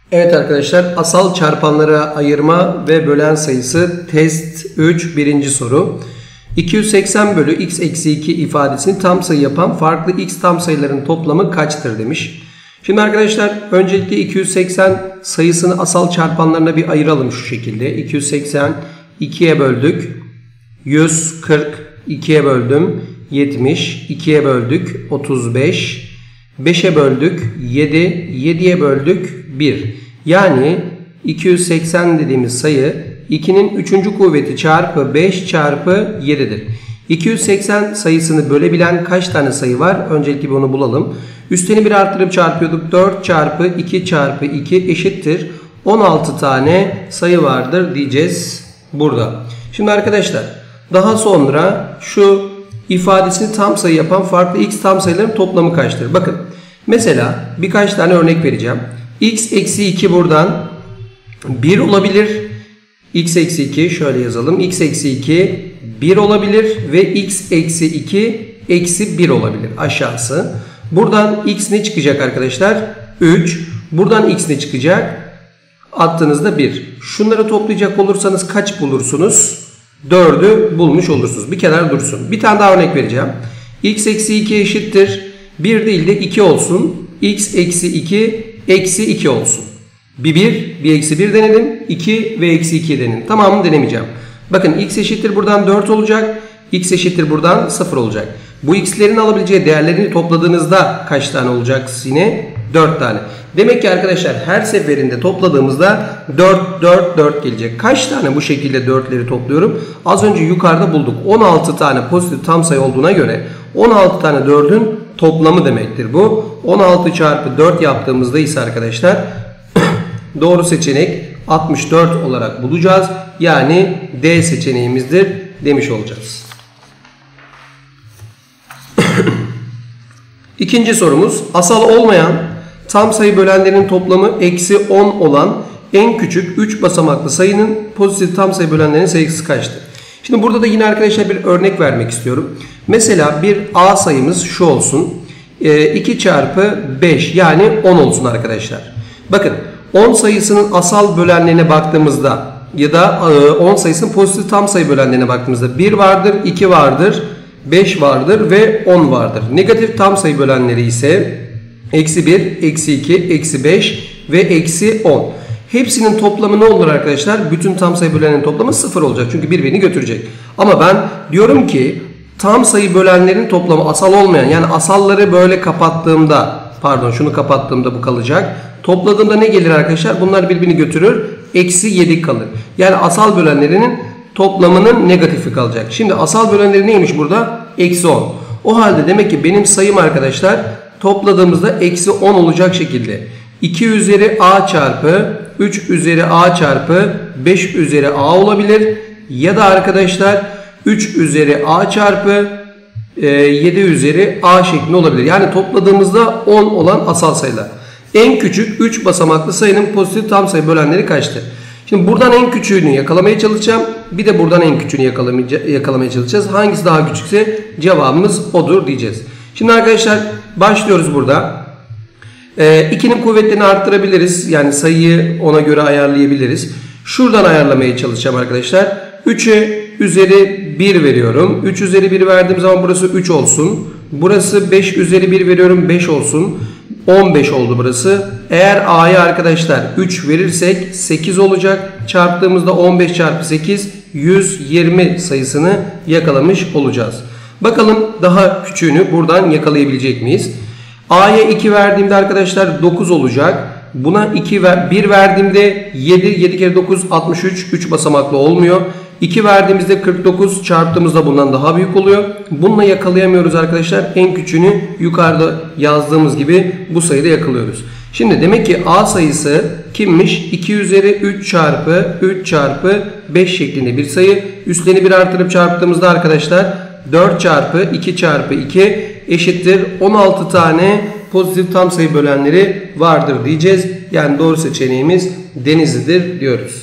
Evet arkadaşlar, asal çarpanlara ayırma ve bölen sayısı test 3 birinci soru. 280 bölü x eksi 2 ifadesini tam sayı yapan farklı x tam sayıların toplamı kaçtır demiş. Şimdi arkadaşlar öncelikle 280 sayısını asal çarpanlarına bir ayıralım şu şekilde. 280 2'ye böldük. 140 2'ye böldüm. 70 2'ye böldük. 35 5'e böldük. 7 7'ye böldük. 1. Yani 280 dediğimiz sayı 2'nin 3. kuvveti çarpı 5 çarpı 7'dir. 280 sayısını bölebilen kaç tane sayı var? Öncelikle bir onu bulalım. Üsteni bir arttırıp çarpıyorduk. 4 çarpı 2 çarpı 2 eşittir 16 tane sayı vardır diyeceğiz burada. Şimdi arkadaşlar daha sonra şu ifadesini tam sayı yapan farklı x tam sayıların toplamı kaçtır? Bakın mesela birkaç tane örnek vereceğim. X eksi 2 buradan 1 olabilir. X eksi 2 şöyle yazalım. X eksi 2 1 olabilir ve x eksi 2 eksi 1 olabilir aşağısı. Buradan x ne çıkacak arkadaşlar? 3. Buradan x ne çıkacak? Attığınızda 1. Şunları toplayacak olursanız kaç bulursunuz? 4'ü bulmuş olursunuz. Bir kenar dursun. Bir tane daha örnek vereceğim. X eksi 2 eşittir 1 değil de 2 olsun. X eksi 2 eksi 2 olsun. Bir eksi 1 denedim. 2 ve eksi 2 denedim. Tamamını denemeyeceğim. Bakın x eşittir buradan 4 olacak. X eşittir buradan 0 olacak. Bu x'lerin alabileceği değerlerini topladığınızda kaç tane olacak yine? 4 tane. Demek ki arkadaşlar her seferinde topladığımızda 4 gelecek. Kaç tane bu şekilde 4'leri topluyorum? Az önce yukarıda bulduk. 16 tane pozitif tam sayı olduğuna göre 16 tane 4'ün toplamı demektir bu. 16 çarpı 4 yaptığımızda ise arkadaşlar doğru seçenek 64 olarak bulacağız. Yani D seçeneğimizdir demiş olacağız. İkinci sorumuz, asal olmayan tam sayı bölenlerinin toplamı eksi 10 olan en küçük 3 basamaklı sayının pozitif tam sayı bölenlerinin sayısı kaçtır? Şimdi burada da yine arkadaşlar bir örnek vermek istiyorum. Mesela bir A sayımız şu olsun. 2 çarpı 5 yani 10 olsun arkadaşlar. Bakın 10 sayısının asal bölenlerine baktığımızda ya da 10 sayısının pozitif tam sayı bölenlerine baktığımızda 1 vardır, 2 vardır, 5 vardır ve 10 vardır. Negatif tam sayı bölenleri ise eksi 1, eksi 2, eksi 5 ve eksi 10. Hepsinin toplamı ne olur arkadaşlar? Bütün tam sayı bölenlerin toplamı 0 olacak. Çünkü birbirini götürecek. Ama ben diyorum ki tam sayı bölenlerin toplamı asal olmayan, yani asalları böyle kapattığımda, pardon şunu kapattığımda bu kalacak. Topladığımda ne gelir arkadaşlar? Bunlar birbirini götürür. Eksi 7 kalır. Yani asal bölenlerinin toplamının negatifi kalacak. Şimdi asal bölenleri neymiş burada? Eksi 10. O halde demek ki benim sayım arkadaşlar topladığımızda eksi 10 olacak şekilde 2 üzeri a çarpı 3 üzeri a çarpı 5 üzeri a olabilir. Ya da arkadaşlar 3 üzeri a çarpı 7 üzeri a şeklinde olabilir. Yani topladığımızda 10 olan asal sayılar. En küçük 3 basamaklı sayının pozitif tam sayı bölenleri kaçtır? Şimdi buradan en küçüğünü yakalamaya çalışacağım. Bir de buradan en küçüğünü yakalamaya çalışacağız. Hangisi daha küçükse cevabımız odur diyeceğiz. Şimdi arkadaşlar başlıyoruz burada. 2'nin kuvvetlerini arttırabiliriz. Yani sayıyı ona göre ayarlayabiliriz. Şuradan ayarlamaya çalışacağım arkadaşlar. 3'e üzeri 1 veriyorum. 3 üzeri 1 verdiğim zaman burası 3 olsun. Burası 5 üzeri 1 veriyorum. 5 olsun. 15 oldu burası. Eğer a'ya arkadaşlar 3 verirsek 8 olacak. Çarptığımızda 15 çarpı 8 120 sayısını yakalamış olacağız. Bakalım daha küçüğünü buradan yakalayabilecek miyiz? A'ya 2 verdiğimde arkadaşlar 9 olacak. Buna 1 verdiğimde 7. 7 kere 9 63. 3 basamaklı olmuyor. 2 verdiğimizde 49, çarptığımızda bundan daha büyük oluyor. Bununla yakalayamıyoruz arkadaşlar. En küçüğünü yukarıda yazdığımız gibi bu sayıda yakalıyoruz. Şimdi demek ki A sayısı kimmiş? 2 üzeri 3 çarpı 3 çarpı 5 şeklinde bir sayı. Üstlerini bir artırıp çarptığımızda arkadaşlar 4 çarpı 2 çarpı 2 eşittir 16 tane pozitif tam sayı bölenleri vardır diyeceğiz. Yani doğru seçeneğimiz Denizli'dir diyoruz.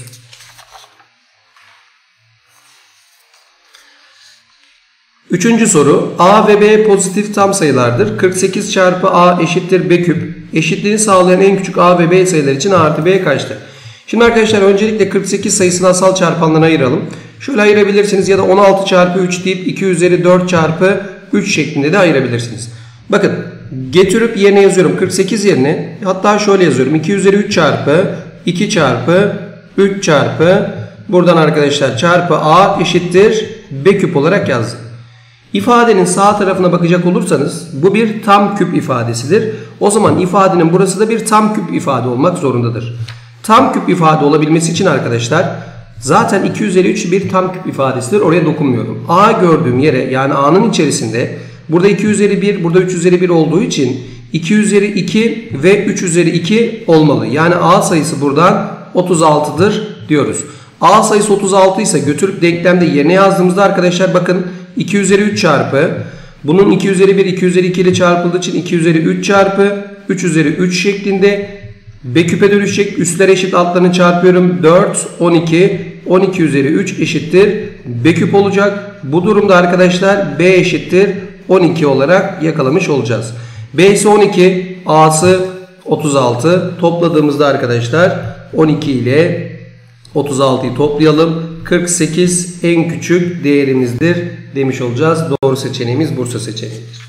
Üçüncü soru. A ve B pozitif tam sayılardır. 48 çarpı A eşittir B küp eşitliğini sağlayan en küçük A ve B sayılar için A artı B kaçtır? Şimdi arkadaşlar öncelikle 48 sayısını asal çarpanlarına ayıralım. Şöyle ayırabilirsiniz ya da 16 çarpı 3 deyip 2 üzeri 4 çarpı 3 şeklinde de ayırabilirsiniz. Bakın getirip yerine yazıyorum 48 yerine, hatta şöyle yazıyorum 2 üzeri 3 çarpı 2 çarpı 3 çarpı buradan arkadaşlar çarpı A eşittir B küp olarak yazdım. İfadenin sağ tarafına bakacak olursanız bu bir tam küp ifadesidir. O zaman ifadenin burası da bir tam küp ifade olmak zorundadır. Tam küp ifade olabilmesi için arkadaşlar zaten 2 üzeri 3 bir tam küp ifadesidir. Oraya dokunmuyorum. A gördüğüm yere, yani A'nın içerisinde burada 2 üzeri 1, burada 3 üzeri 1 olduğu için 2 üzeri 2 ve 3 üzeri 2 olmalı. Yani A sayısı buradan 36'dır diyoruz. A sayısı 36 ise götürüp denklemde yerine yazdığımızda arkadaşlar bakın 2 üzeri 3 çarpı bunun 2 üzeri 1 2 üzeri 2 ile çarpıldığı için 2 üzeri 3 çarpı 3 üzeri 3 şeklinde B küpe dönüşecek. Üstler eşit, altlarını çarpıyorum. 4 12 12 üzeri 3 eşittir B küp olacak. Bu durumda arkadaşlar B eşittir 12 olarak yakalamış olacağız. B ise 12, A'sı 36. Topladığımızda arkadaşlar 12 ile 36'yı toplayalım. 48 en küçük değerimizdir demiş olacağız. Doğru seçeneğimiz Bursa seçeneğidir.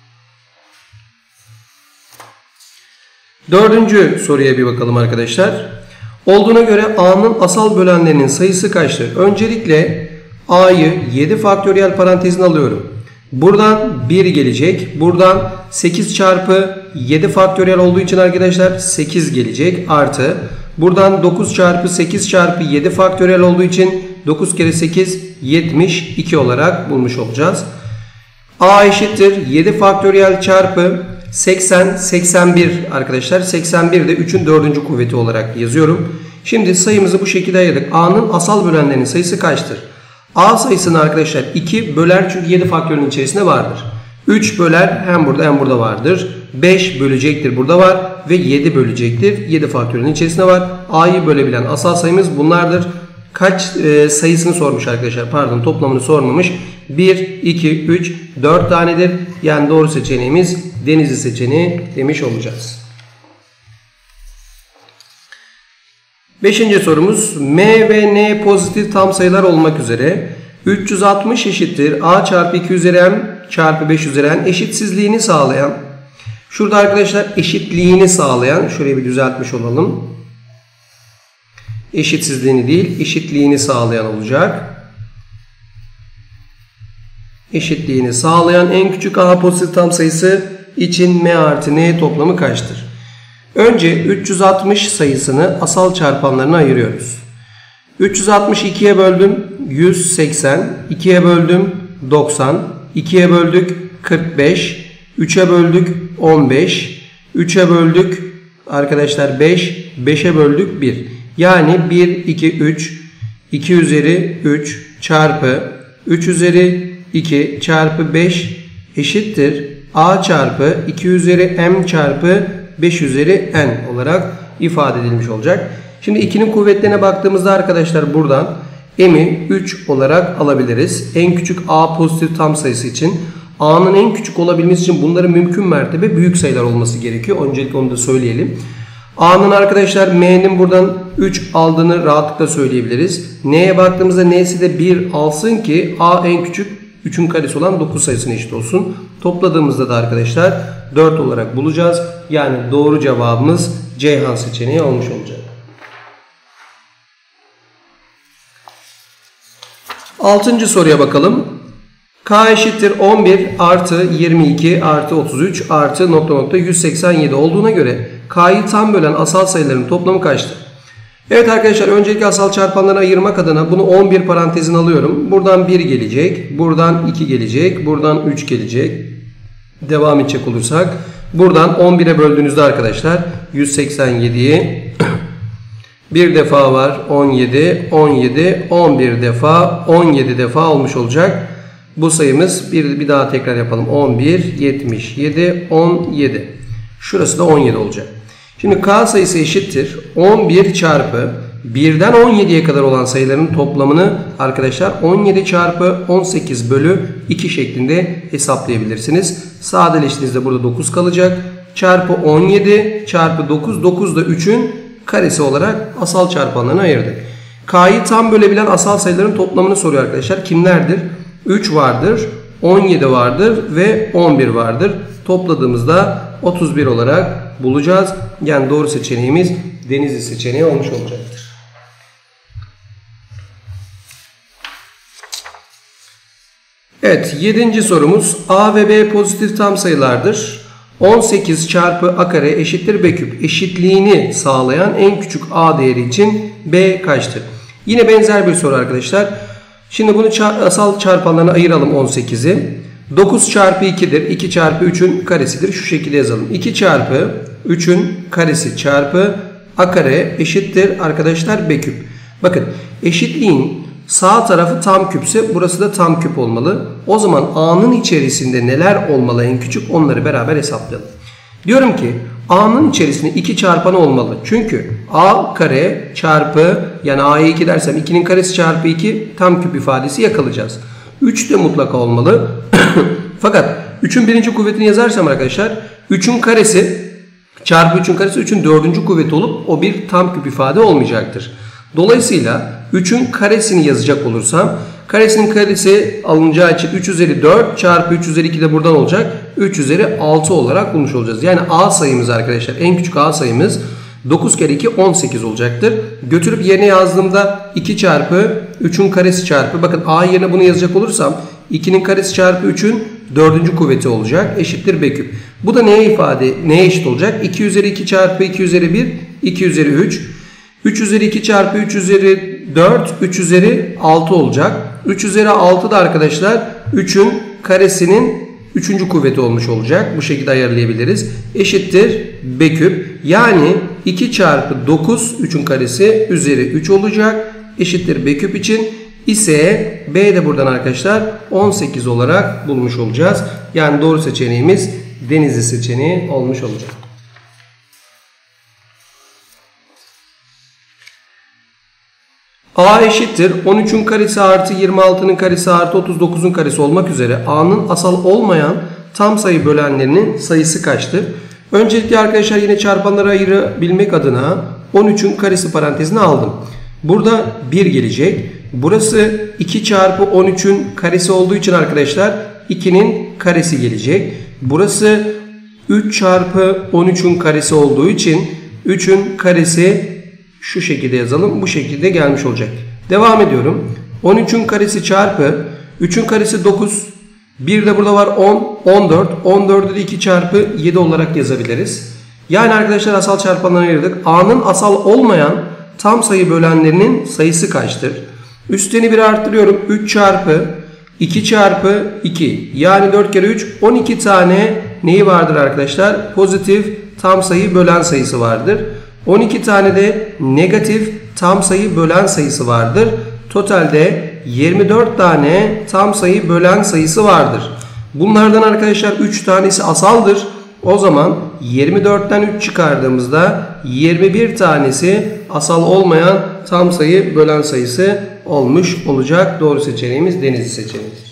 Dördüncü soruya bir bakalım arkadaşlar. Olduğuna göre A'nın asal bölenlerinin sayısı kaçtır? Öncelikle A'yı 7 faktöriyel parantezine alıyorum. Buradan 1 gelecek. Buradan 8 çarpı 7 faktöriyel olduğu için arkadaşlar 8 gelecek. Artı buradan 9 çarpı 8 çarpı 7 faktöriyel olduğu için 9 kere 8 72 olarak bulmuş olacağız. A eşittir 7 faktöriyel çarpı 80 81 arkadaşlar. 81 de 3'ün 4. kuvveti olarak yazıyorum. Şimdi sayımızı bu şekilde ayırdık. A'nın asal bölenlerinin sayısı kaçtır? A sayısını arkadaşlar 2 böler çünkü 7 faktörün içerisinde vardır. 3 böler hem burada hem burada vardır. 5 bölecektir burada var ve 7 bölecektir. 7 faktörün içerisinde var. A'yı bölebilen asal sayımız bunlardır. Kaç sayısını sormuş arkadaşlar. Pardon, toplamını sormamış. 1, 2, 3, 4 tanedir. Yani doğru seçeneğimiz Denizli seçeneği demiş olacağız. 5. sorumuz M ve N pozitif tam sayılar olmak üzere 360 eşittir A çarpı 2 üzeri M çarpı 5 üzeri N eşitsizliğini sağlayan, şurada arkadaşlar eşitliğini sağlayan, şurayı bir düzeltmiş olalım. Eşitsizliğini değil, eşitliğini sağlayan olacak. Eşitliğini sağlayan en küçük A pozitif tam sayısı için M artı N toplamı kaçtır? Önce 360 sayısını asal çarpanlarına ayırıyoruz. 362'ye böldüm 180, 2'ye böldüm 90, 2'ye böldük 45, 3'e böldük 15, 3'e böldük arkadaşlar 5, 5'e böldük 1. Yani 1, 2, 3, 2 üzeri 3 çarpı 3 üzeri 2 çarpı 5 eşittir A çarpı 2 üzeri M çarpı 5 üzeri N olarak ifade edilmiş olacak. Şimdi 2'nin kuvvetlerine baktığımızda arkadaşlar buradan M'i 3 olarak alabiliriz. En küçük A pozitif tam sayısı için. A'nın en küçük olabilmesi için bunların mümkün mertebe büyük sayılar olması gerekiyor. Öncelikle onu da söyleyelim. A'nın arkadaşlar M'nin buradan 3 aldığını rahatlıkla söyleyebiliriz. N'ye baktığımızda N'si de 1 alsın ki A en küçük 3'ün karesi olan 9 sayısına eşit olsun. Topladığımızda da arkadaşlar 4 olarak bulacağız. Yani doğru cevabımız Ceyhan seçeneği olmuş olacak. 6. soruya bakalım. K eşittir 11 artı 22 artı 33 artı nokta nokta 187 olduğuna göre K'yı tam bölen asal sayıların toplamı kaçtır? Evet arkadaşlar, öncelikle asal çarpanları ayırmak adına bunu 11 parantezine alıyorum. Buradan 1 gelecek, buradan 2 gelecek, buradan 3 gelecek. Devam edecek olursak buradan 11'e böldüğünüzde arkadaşlar 187'yi bir defa var 17, 17, 11 defa 17 defa olmuş olacak. Bu sayımız bir daha tekrar yapalım. 11, 77, 17. Şurası da 17 olacak. Şimdi K sayısı eşittir 11 çarpı 1'den 17'ye kadar olan sayıların toplamını arkadaşlar 17 çarpı 18 bölü 2 şeklinde hesaplayabilirsiniz. Sadeleştiğinizde burada 9 kalacak. çarpı 17 çarpı 9. 9 da 3'ün karesi olarak asal çarpanlarına ayırdık. K'yı tam bölebilen asal sayıların toplamını soruyor arkadaşlar. Kimlerdir? 3 vardır, 17 vardır ve 11 vardır. Topladığımızda 31 olarak bulacağız. Yani doğru seçeneğimiz Denizli seçeneği olmuş olacaktır. Evet, 7. sorumuz. A ve B pozitif tam sayılardır. 18 çarpı A kare eşittir B küp eşitliğini sağlayan en küçük A değeri için B kaçtır? Yine benzer bir soru arkadaşlar. Şimdi bunu asal çarpanlarına ayıralım 18'i. 9 çarpı 2'dir. 2 çarpı 3'ün karesidir. Şu şekilde yazalım. 2 çarpı 3'ün karesi çarpı A kare eşittir arkadaşlar B küp. Bakın eşitliğin sağ tarafı tam küpse burası da tam küp olmalı. O zaman A'nın içerisinde neler olmalı en küçük onları beraber hesaplayalım. Diyorum ki A'nın içerisinde 2 çarpanı olmalı. Çünkü A kare çarpı yani A'ya 2 dersem 2'nin karesi çarpı 2 tam küp ifadesi yakalayacağız. 3 de mutlaka olmalı. Fakat 3'ün birinci kuvvetini yazarsam arkadaşlar 3'ün karesi çarpı 3'ün karesi 3'ün dördüncü kuvveti olup o bir tam küp ifade olmayacaktır. Dolayısıyla 3'ün karesini yazacak olursam karesinin karesi alınacağı için 3 üzeri 4 çarpı 3 üzeri 2 de buradan olacak. 3 üzeri 6 olarak bulmuş olacağız. Yani A sayımız arkadaşlar en küçük A sayımız 9 kere 2 18 olacaktır. Götürüp yerine yazdığımda 2 çarpı 3'ün karesi çarpı bakın A yerine bunu yazacak olursam 2'nin karesi çarpı 3'ün dördüncü kuvveti olacak. Eşittir B küp. Bu da neye eşit olacak? 2 üzeri 2 çarpı 2 üzeri 1 2 üzeri 3. 3 üzeri 2 çarpı 3 üzeri 4 3 üzeri 6 olacak. 3 üzeri 6 da arkadaşlar 3'ün karesinin 3. kuvveti olmuş olacak. Bu şekilde ayarlayabiliriz. Eşittir B küp. Yani 2 çarpı 9 3'ün karesi üzeri 3 olacak. Eşittir B küp için ise B de buradan arkadaşlar 18 olarak bulmuş olacağız. Yani doğru seçeneğimiz Denizli seçeneği olmuş olacak. A eşittir 13'ün karesi artı 26'nın karesi artı 39'un karesi olmak üzere A'nın asal olmayan tam sayı bölenlerinin sayısı kaçtır? Öncelikle arkadaşlar yine çarpanları ayırabilmek adına 13'ün karesi parantezine aldım. Burada 1 gelecek. Burası 2 çarpı 13'ün karesi olduğu için arkadaşlar 2'nin karesi gelecek. Burası 3 çarpı 13'ün karesi olduğu için 3'ün karesi şu şekilde yazalım. Bu şekilde gelmiş olacak. Devam ediyorum. 13'ün karesi çarpı 3'ün karesi 9. Bir de burada var 10. 14. 14'ü de 2 çarpı 7 olarak yazabiliriz. Yani arkadaşlar asal çarpanlarına ayırdık. A'nın asal olmayan tam sayı bölenlerinin sayısı kaçtır? Üsteni 1 arttırıyorum. 3 çarpı 2 çarpı 2. Yani 4 kere 3. 12 tane neyi vardır arkadaşlar? Pozitif tam sayı bölen sayısı vardır. 12 tane de negatif tam sayı bölen sayısı vardır. Totalde 24 tane tam sayı bölen sayısı vardır. Bunlardan arkadaşlar 3 tanesi asaldır. O zaman 24'ten 3 çıkardığımızda 21 tanesi asal olmayan tam sayı bölen sayısı olmuş olacak. Doğru seçeneğimiz Denizli seçeneğidir.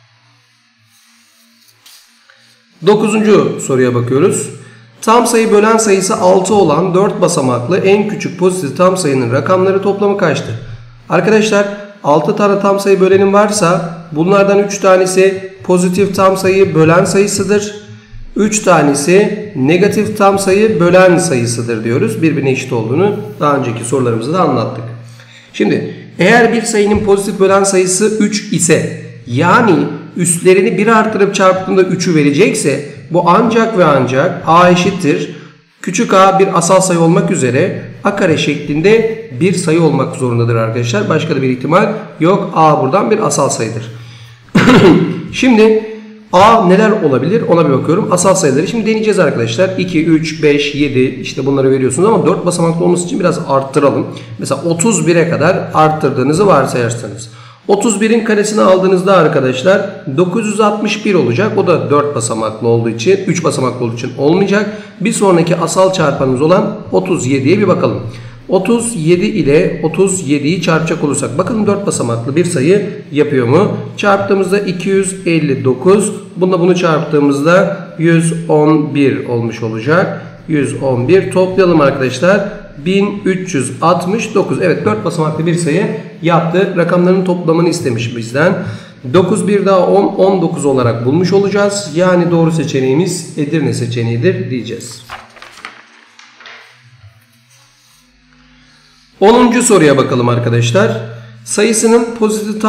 9. soruya bakıyoruz. Tam sayı bölen sayısı 6 olan 4 basamaklı en küçük pozitif tam sayının rakamları toplamı kaçtır? Arkadaşlar 6 tane tam sayı bölenim varsa bunlardan 3 tanesi pozitif tam sayı bölen sayısıdır. 3 tanesi negatif tam sayı bölen sayısıdır diyoruz. Birbirine eşit olduğunu daha önceki sorularımızda da anlattık. Şimdi eğer bir sayının pozitif bölen sayısı 3 ise yani üstlerini 1 artırıp çarptığında 3'ü verecekse bu ancak ve ancak A eşittir. Küçük a bir asal sayı olmak üzere a kare şeklinde bir sayı olmak zorundadır arkadaşlar. Başka da bir ihtimal yok. A buradan bir asal sayıdır. Şimdi A neler olabilir ona bir bakıyorum. Asal sayıları şimdi deneyeceğiz arkadaşlar. 2, 3, 5, 7 işte bunları veriyorsunuz ama 4 basamaklı olması için biraz arttıralım. Mesela 31'e kadar arttırdığınızı varsayarsanız. 31'in karesini aldığınızda arkadaşlar 961 olacak. O da 4 basamaklı olduğu için 3 basamaklı olduğu için olmayacak. Bir sonraki asal çarpanımız olan 37'ye bir bakalım. 37 ile 37'yi çarpacak olursak bakalım 4 basamaklı bir sayı yapıyor mu? Çarptığımızda 259. Bununla bunu çarptığımızda 111 olmuş olacak. 111 toplayalım arkadaşlar. 1369. Evet, 4 basamaklı bir sayı yaptı. Rakamların toplamını istemiş bizden. 9 bir daha 10, 19 olarak bulmuş olacağız. Yani doğru seçeneğimiz Edirne seçeneğidir diyeceğiz. 10. soruya bakalım arkadaşlar. Sayısının pozitif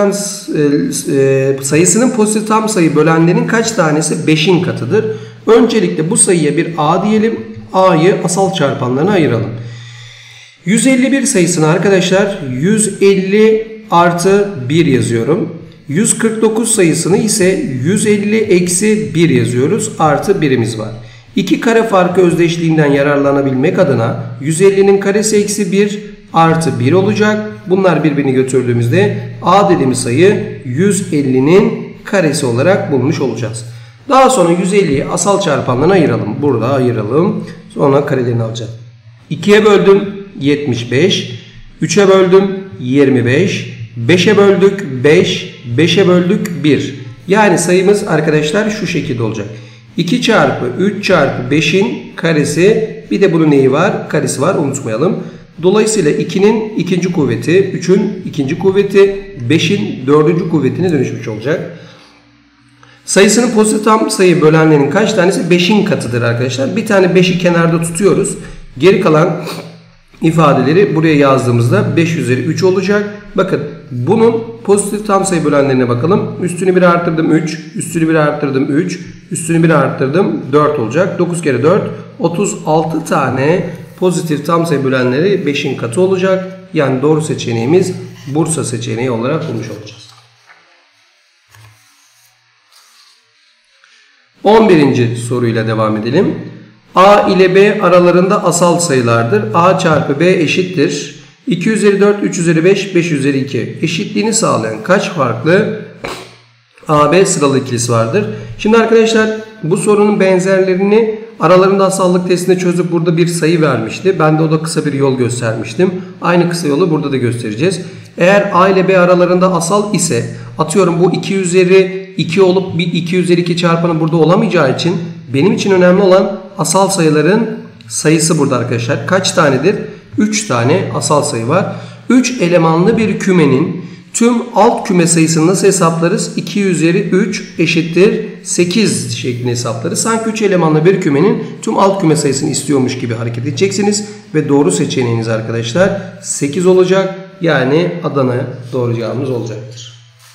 tam sayı bölenlerin kaç tanesi 5'in katıdır? Öncelikle bu sayıya bir A diyelim. A'yı asal çarpanlarına ayıralım. 151 sayısını arkadaşlar 150 artı 1 yazıyorum. 149 sayısını ise 150 eksi 1 yazıyoruz. Artı 1'imiz var. İki kare farkı özdeşliğinden yararlanabilmek adına 150'nin karesi eksi 1 artı 1 olacak. Bunlar birbirini götürdüğümüzde A dediğimiz sayı 150'nin karesi olarak bulmuş olacağız. Daha sonra 150'yi asal çarpanlarına ayıralım. Burada ayıralım. Sonra karelerini alacağız. 2'ye böldüm 75. 3'e böldüm 25. 5'e böldük 5. 5'e böldük 1. Yani sayımız arkadaşlar şu şekilde olacak. 2 çarpı 3 çarpı 5'in karesi, bir de bunun neyi var? Karesi var, unutmayalım. Dolayısıyla 2'nin ikinci kuvveti, 3'ün ikinci kuvveti, 5'in dördüncü kuvvetine dönüşmüş olacak. Sayısının pozitif tam sayı bölenlerin kaç tanesi 5'in katıdır arkadaşlar? Bir tane 5'i kenarda tutuyoruz. Geri kalan ifadeleri buraya yazdığımızda 5 üzeri 3 olacak. Bakın bunun pozitif tam sayı bölenlerine bakalım. Üstünü 1 arttırdım 3, üstünü 1 arttırdım 3, üstünü 1 arttırdım 4 olacak. 9 kere 4 36 tane pozitif tam sayı bölenleri 5'in katı olacak. Yani doğru seçeneğimiz Bursa seçeneği olarak bulmuş olacağız. 11. soruyla devam edelim. A ile B aralarında asal sayılardır. A çarpı B eşittir 2 üzeri 4, 3 üzeri 5, 5 üzeri 2. Eşitliğini sağlayan kaç farklı AB sıralı ikilisi vardır? Şimdi arkadaşlar bu sorunun benzerlerini aralarında asallık testinde çözüp burada bir sayı vermişti. Ben de o da kısa bir yol göstermiştim. Aynı kısa yolu burada da göstereceğiz. Eğer A ile B aralarında asal ise, atıyorum bu 2 üzeri 2 olup bir 2 üzeri 2 çarpanı burada olamayacağı için benim için önemli olan asal sayıların sayısı burada arkadaşlar. Kaç tanedir? 3 tane asal sayı var. 3 elemanlı bir kümenin tüm alt küme sayısını nasıl hesaplarız? 2 üzeri 3 eşittir 8 şeklinde hesaplarız. Sanki 3 elemanlı bir kümenin tüm alt küme sayısını istiyormuş gibi hareket edeceksiniz. Ve doğru seçeneğiniz arkadaşlar 8 olacak. Yani Adana doğru cevabımız olacaktır.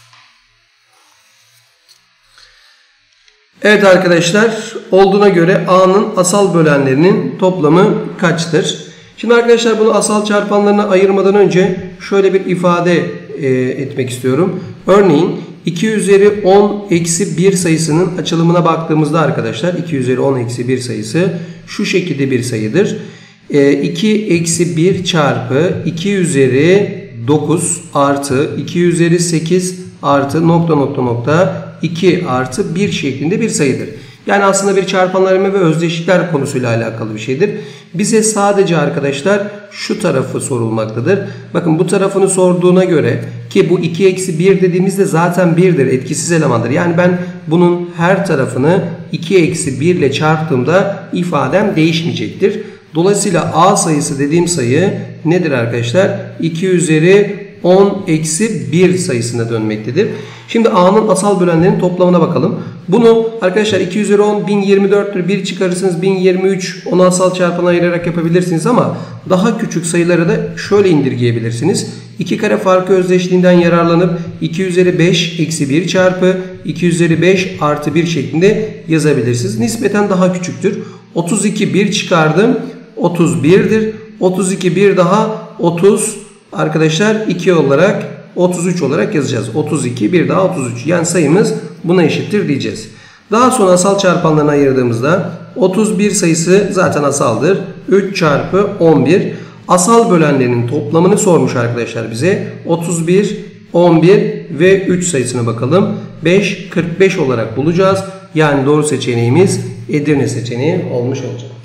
Evet arkadaşlar, olduğuna göre A'nın asal bölenlerinin toplamı kaçtır? Şimdi arkadaşlar bunu asal çarpanlarına ayırmadan önce şöyle bir ifade etmek istiyorum. Örneğin 2 üzeri 10 eksi 1 sayısının açılımına baktığımızda arkadaşlar 2 üzeri 10 eksi 1 sayısı şu şekilde bir sayıdır. 2 eksi 1 çarpı 2 üzeri 9 artı 2 üzeri 8 artı nokta nokta nokta 2 artı 1 şeklinde bir sayıdır. Yani aslında bir çarpanlarma ve özdeşlikler konusuyla alakalı bir şeydir. Bize sadece arkadaşlar şu tarafı sorulmaktadır. Bakın bu tarafını sorduğuna göre, ki bu 2 eksi 1 dediğimizde zaten 1'dir, etkisiz elemandır. Yani ben bunun her tarafını 2 eksi 1 ile çarptığımda ifadem değişmeyecektir. Dolayısıyla A sayısı dediğim sayı nedir arkadaşlar? 2 üzeri 10 eksi 1 sayısına dönmektedir. Şimdi A'nın asal bölenlerin toplamına bakalım. Bunu arkadaşlar 2 üzeri 10 1024'tür. 1 çıkarırsınız 1023. Onu asal çarpana ayırarak yapabilirsiniz ama daha küçük sayıları da şöyle indirgeyebilirsiniz. 2 kare farkı özdeşliğinden yararlanıp 2 üzeri 5 eksi 1 çarpı 2 üzeri 5 artı 1 şeklinde yazabilirsiniz. Nispeten daha küçüktür. 32 1 çıkardım. 31'dir. 32 bir daha 30 arkadaşlar 2 olarak 33 olarak yazacağız. 32 bir daha 33. Yani sayımız buna eşittir diyeceğiz. Daha sonra asal çarpanlarına ayırdığımızda 31 sayısı zaten asaldır. 3 çarpı 11. Asal bölenlerin toplamını sormuş arkadaşlar bize. 31, 11 ve 3 sayısına bakalım. 5, 45 olarak bulacağız. Yani doğru seçeneğimiz Edirne seçeneği olmuş olacak.